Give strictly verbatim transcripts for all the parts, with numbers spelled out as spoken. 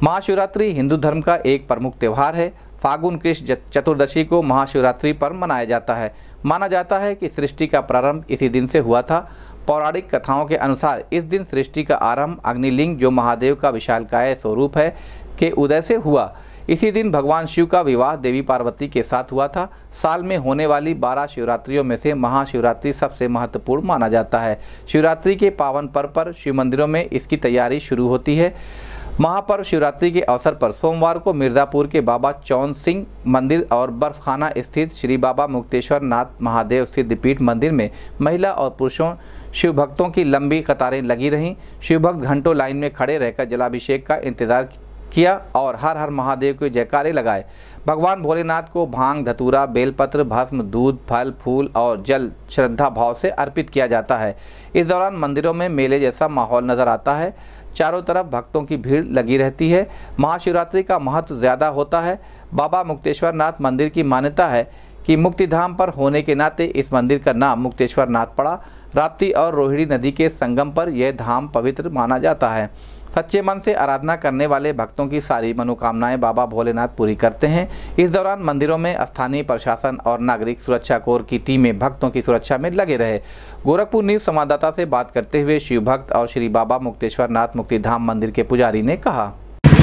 महाशिवरात्रि हिंदू धर्म का एक प्रमुख त्यौहार है। फागुन कृष्ण चतुर्दशी को महाशिवरात्रि पर मनाया जाता है। माना जाता है कि सृष्टि का प्रारंभ इसी दिन से हुआ था। पौराणिक कथाओं के अनुसार इस दिन सृष्टि का आरंभ अग्निलिंग, जो महादेव का विशालकाय स्वरूप है, के उदय से हुआ। इसी दिन भगवान शिव का विवाह देवी पार्वती के साथ हुआ था। साल में होने वाली बारह शिवरात्रियों में से महाशिवरात्रि सबसे महत्वपूर्ण माना जाता है। शिवरात्रि के पावन पर्व पर शिव मंदिरों में इसकी तैयारी शुरू होती है। महापर्व शिवरात्रि के अवसर पर सोमवार को मिर्ज़ापुर के बाबा चौन सिंह मंदिर और बर्फखाना स्थित श्री बाबा मुक्तेश्वर नाथ महादेव सिद्धपीठ मंदिर में महिला और पुरुषों शिव भक्तों की लंबी कतारें लगी रहीं। शिव भक्त घंटों लाइन में खड़े रहकर जलाभिषेक का इंतजार किया और हर हर महादेव के जयकारे लगाए। भगवान भोलेनाथ को भांग, धतूरा, बेलपत्र, भस्म, दूध, फल, फूल और जल श्रद्धा भाव से अर्पित किया जाता है। इस दौरान मंदिरों में मेले जैसा माहौल नजर आता है। चारों तरफ भक्तों की भीड़ लगी रहती है। महाशिवरात्रि का महत्व ज़्यादा होता है। बाबा मुक्तेश्वर नाथ मंदिर की मान्यता है कि मुक्तिधाम पर होने के नाते इस मंदिर का नाम मुक्तेश्वर नाथ पड़ा। राप्ती और रोहिणी नदी के संगम पर यह धाम पवित्र माना जाता है। सच्चे मन से आराधना करने वाले भक्तों की सारी मनोकामनाएं बाबा भोलेनाथ पूरी करते हैं। इस दौरान मंदिरों में स्थानीय प्रशासन और नागरिक सुरक्षा कोर की टीमें भक्तों की सुरक्षा में लगे रहे। गोरखपुर न्यूज संवाददाता से बात करते हुए शिव भक्त और श्री बाबा मुक्तेश्वर नाथ मुक्तिधाम मंदिर के पुजारी ने कहा,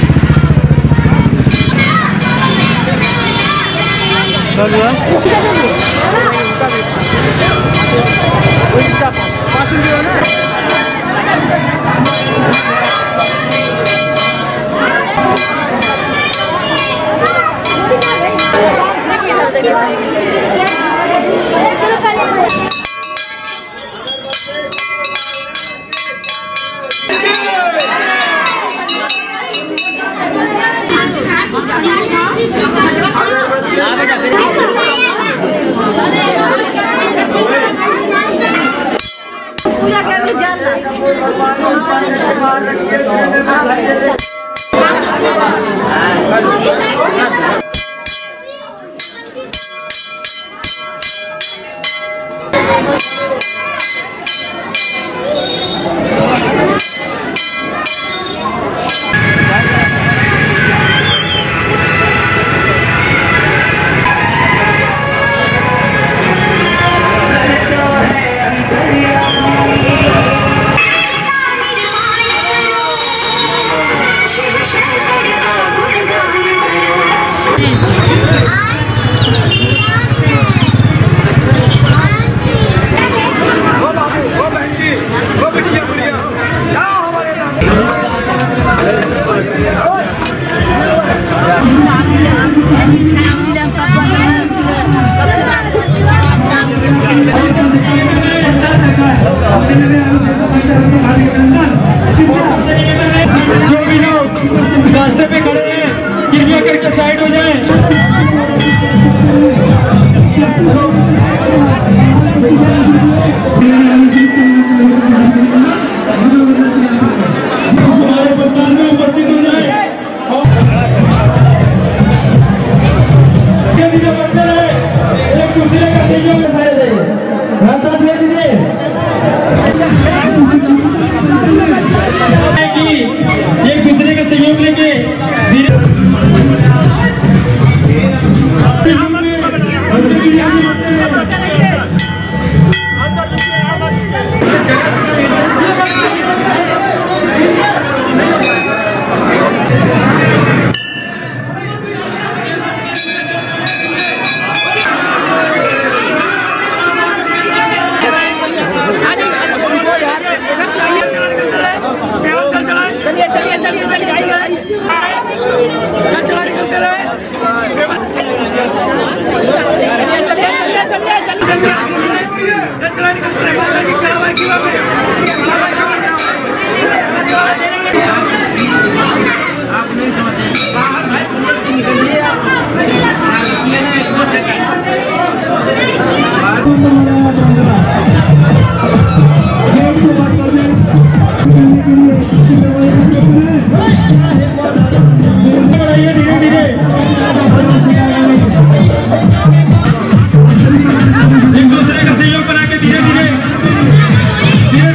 पूजा करने जाना रास्ते पे खड़े हैं, कृपया करके साइड हो जाएं। हमारे प्रधान में उपस्थित हो जाए। एक दूसरे का सहयोग दिखाया जाए। रास्ता छोड़ दीजिए। एक दूसरे का सहयोग लेके आप नहीं समझते भाई निकलिए धीरे धीरे एक दूसरे का सहयोग बना के धीरे धीरे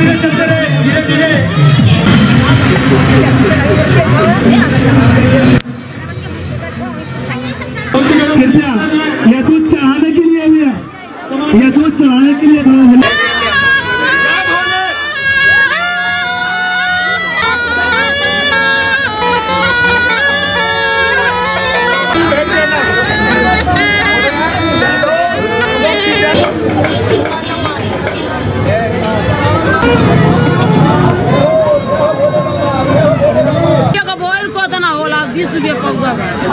तेल को तना होला बीस रुपये पौवा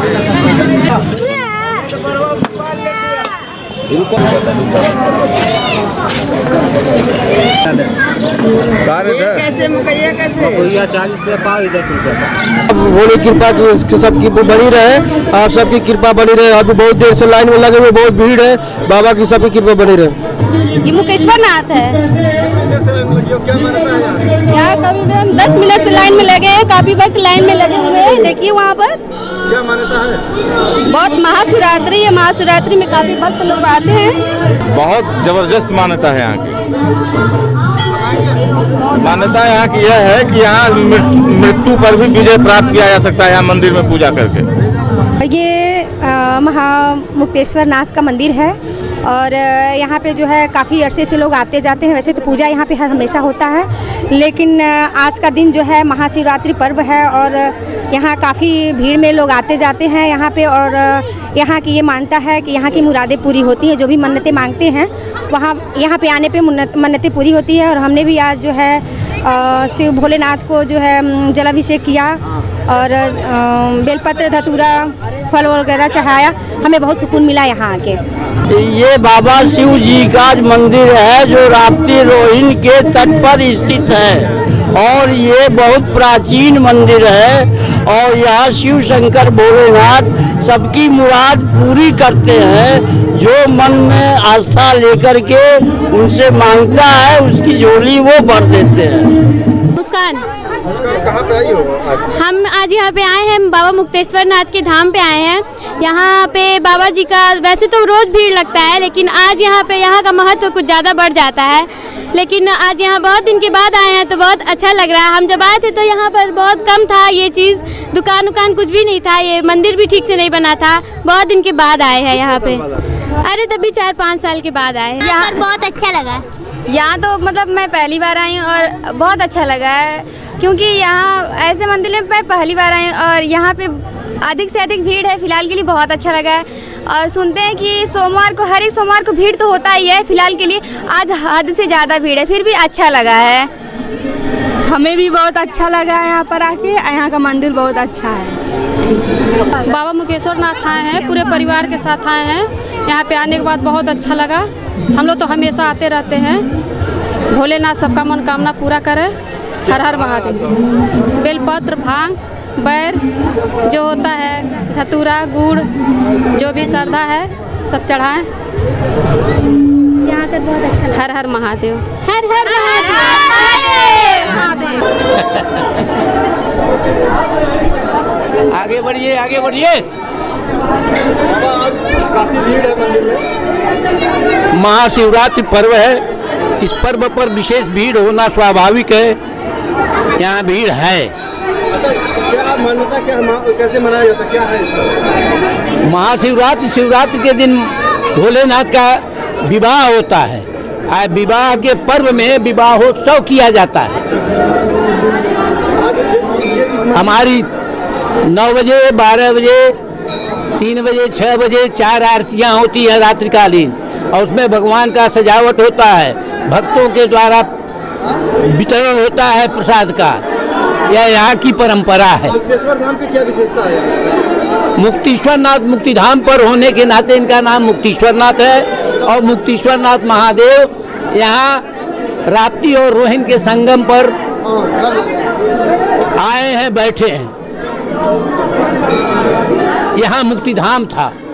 कैसे मुकैया कैसे चालीस रुपये पाव इधर भोले कृपा की सबकी बनी रहे और सबकी कृपा बनी रहे। अभी बहुत देर से लाइन में लगे हुए, बहुत भीड़ है। बाबा की सबकी कृपा बनी रहे। ये मुकेश्वर नाथ है। क्या मानता है यहाँ कभी दस मिनट से लाइन में लगे हैं, काफी वक्त लाइन में लगे हुए हैं। देखिए वहाँ पर क्या मान्यता है? बहुत महाशिवरात्रि है, महाशिवरात्रि में काफी भक्त लोग आते हैं। बहुत जबरदस्त मान्यता है यहाँ की। मान्यता यहाँ की यह है कि यहाँ मृत्यु पर भी विजय प्राप्त किया जा सकता है यहाँ मंदिर में पूजा करके। ये महा मुक्तेश्वर नाथ का मंदिर है और यहाँ पे जो है काफ़ी अरसे से लोग आते जाते हैं। वैसे तो पूजा यहाँ पे हर हमेशा होता है, लेकिन आज का दिन जो है महाशिवरात्रि पर्व है और यहाँ काफ़ी भीड़ में लोग आते जाते हैं यहाँ पे। और यहाँ की ये मानता है कि यहाँ की मुरादें पूरी होती हैं, जो भी मन्नतें मांगते हैं वहाँ यहाँ पे आने पे मन्नतें पूरी होती है। और हमने भी आज जो है शिव भोलेनाथ को जो है जलाभिषेक किया और बेलपत्र धतूरा फल वगैरह चढ़ाया। हमें बहुत सुकून मिला यहाँ आके। ये बाबा शिव जी का मंदिर है जो राप्ती रोहिन के तट पर स्थित है और ये बहुत प्राचीन मंदिर है। और यहाँ शिव शंकर भोलेनाथ सबकी मुराद पूरी करते हैं। जो मन में आस्था लेकर के उनसे मांगता है उसकी झोली वो भर देते हैं। मुस्कान, कहाँ पे आई हो आज? हम आज यहाँ पे आए हैं, बाबा मुक्तेश्वर नाथ के धाम पे आए हैं। यहाँ पे बाबा जी का वैसे तो रोज भीड़ लगता है, लेकिन आज यहाँ पे यहाँ का महत्व कुछ ज़्यादा बढ़ जाता है। लेकिन आज यहाँ बहुत दिन के बाद आए हैं तो बहुत अच्छा लग रहा है। हम जब आए थे तो यहाँ पर बहुत कम था ये चीज़, दुकान उकान कुछ भी नहीं था, ये मंदिर भी ठीक से नहीं बना था। बहुत दिन के बाद आए हैं यहाँ पे। अरे तभी चार पाँच साल के बाद आए हैं। यहाँ बहुत अच्छा लगा। यहाँ तो मतलब मैं पहली बार आई हूँ और बहुत अच्छा लगा है, क्योंकि यहाँ ऐसे मंदिर में मैं पहली बार आई हूँ और यहाँ पे अधिक से अधिक भीड़ है। फिलहाल के लिए बहुत अच्छा लगा है। और सुनते हैं कि सोमवार को, हर एक सोमवार को भीड़ तो होता ही है, फिलहाल के लिए आज हद से ज़्यादा भीड़ है, फिर भी अच्छा लगा है। हमें भी बहुत अच्छा लगा है यहाँ पर आके। यहाँ का मंदिर बहुत अच्छा है। बाबा मुकेश्वर नाथ आए हैं, पूरे परिवार के साथ आए हैं। यहाँ पे आने के बाद बहुत अच्छा लगा। हम लोग तो हमेशा आते रहते हैं। भोलेनाथ सबका मनोकामना पूरा करे। हर हर महादेव। बेलपत्र, भांग, बैर जो होता है, धतूरा, गुड़, जो भी श्रद्धा है सब चढ़ाएं। यहाँ कर बहुत अच्छा लगा। हर हर महादेव। हर हर महादेव। आगे बढ़िए, आगे बढ़िए। बाबा आज काफी भीड़ है मंदिर में। महाशिवरात्रि पर्व है, इस पर्व पर विशेष भीड़ होना स्वाभाविक है। यहाँ भीड़ है। अच्छा, क्या मान्यता, क्या कैसे मनाया जाता, क्या है इसका? महाशिवरात्रि शिवरात्रि के दिन भोलेनाथ का विवाह होता है। विवाह के पर्व में विवाहोत्सव किया जाता है। हमारी नौ बजे, बारह बजे, तीन बजे, छः बजे चार आरतियाँ होती है रात्रिकालीन, और उसमें भगवान का सजावट होता है। भक्तों के द्वारा वितरण होता है प्रसाद का। यह यहाँ की परंपरा है। मुक्तेश्वर धाम की क्या विशेषता है? मुक्तेश्वर नाथ मुक्तिधाम पर होने के नाते इनका नाम मुक्तेश्वर नाथ है। और मुक्तेश्वर नाथ महादेव यहाँ राप्ती और रोहिन के संगम पर आए हैं, बैठे हैं। यहाँ मुक्तिधाम था।